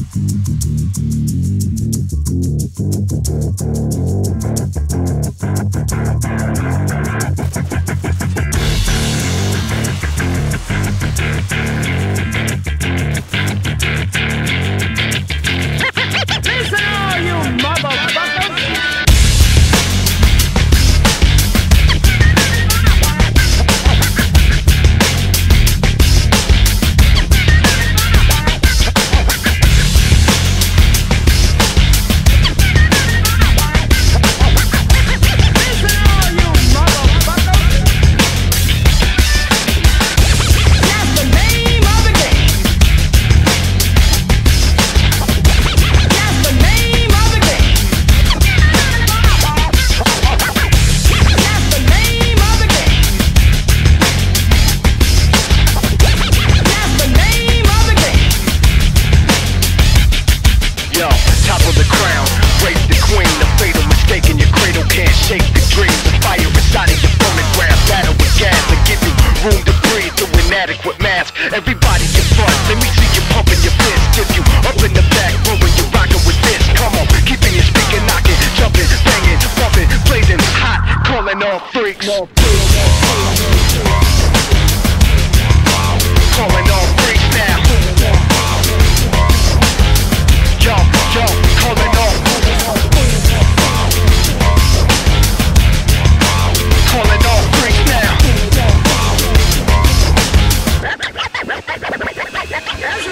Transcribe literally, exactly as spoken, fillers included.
Everybody get front, let me see you pumping your fist. If you up in the back, rolling, you rocking with this. Come on, keeping your speaker knocking, jumping, banging, bumping, blazing hot, calling all freaks. Calling all freaks now. Yo, yo, calling all. Calling all freaks now.